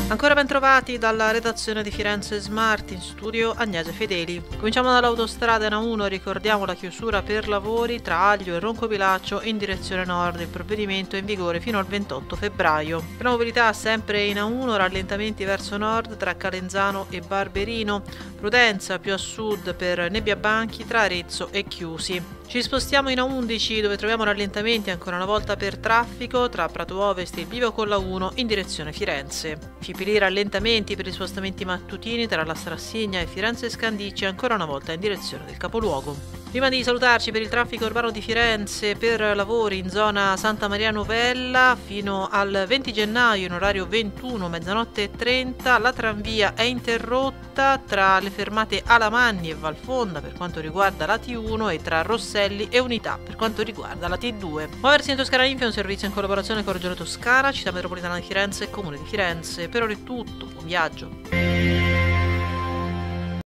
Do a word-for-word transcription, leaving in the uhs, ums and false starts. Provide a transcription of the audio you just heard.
Ancora ben trovati dalla redazione di Firenze Smart, in studio Agnese Fedeli. Cominciamo dall'autostrada N A uno, ricordiamo la chiusura per lavori tra Aglio e Roncobilaccio in direzione nord. Il provvedimento è in vigore fino al ventotto febbraio. Per la mobilità sempre in A uno, rallentamenti verso nord tra Calenzano e Barberino, prudenza più a sud per Nebbiabanchi tra Arezzo e Chiusi. Ci spostiamo in A undici, dove troviamo rallentamenti ancora una volta per traffico tra Prato Ovest e il bivio con la uno in direzione Firenze. Fipili rallentamenti per gli spostamenti mattutini tra la Strassigna e Firenze Scandicci ancora una volta in direzione del capoluogo. Prima di salutarci, per il traffico urbano di Firenze, per lavori in zona Santa Maria Novella fino al venti gennaio in orario ventuno, mezzanotte e trenta, la tranvia è interrotta tra le fermate Alamanni e Valfonda per quanto riguarda la T uno e tra Rosselli e Unità per quanto riguarda la T due. Muoversi in Toscana Info è un servizio in collaborazione con Regione Toscana, Città Metropolitana di Firenze e Comune di Firenze. Per ora è tutto, buon viaggio!